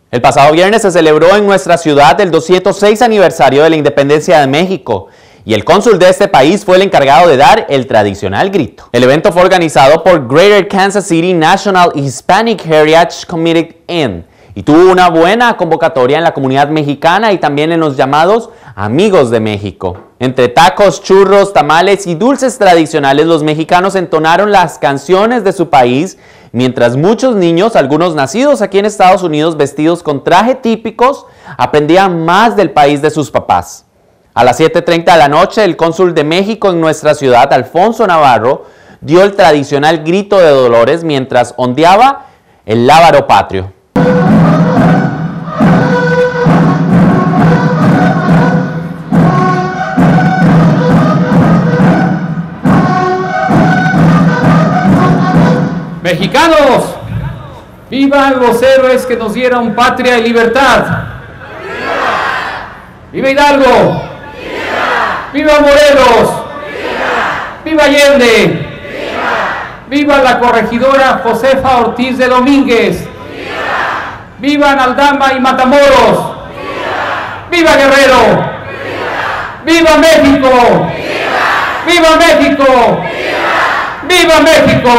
El pasado viernes se celebró en nuestra ciudad el 206 aniversario de la independencia de México y el cónsul de este país fue el encargado de dar el tradicional grito. El evento fue organizado por Greater Kansas City National Hispanic Heritage Committee Inn y tuvo una buena convocatoria en la comunidad mexicana y también en los llamados Amigos de México. Entre tacos, churros, tamales y dulces tradicionales, los mexicanos entonaron las canciones de su país, mientras muchos niños, algunos nacidos aquí en Estados Unidos vestidos con traje típicos, aprendían más del país de sus papás. A las 7:30 de la noche, el cónsul de México en nuestra ciudad, Alfonso Navarro, dio el tradicional grito de Dolores mientras ondeaba el lábaro patrio. Mexicanos, ¡vivan los héroes que nos dieron patria y libertad! ¡Viva Hidalgo! ¡Viva Morelos! ¡Viva Allende! ¡Viva la corregidora Josefa Ortiz de Domínguez! ¡Vivan Aldama y Matamoros! ¡Viva Guerrero! ¡Viva México! ¡Viva México! ¡Viva México!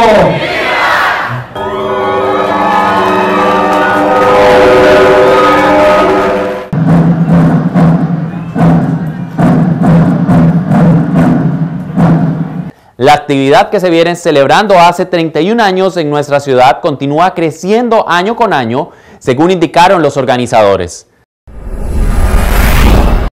La actividad que se viene celebrando hace 31 años en nuestra ciudad continúa creciendo año con año, según indicaron los organizadores.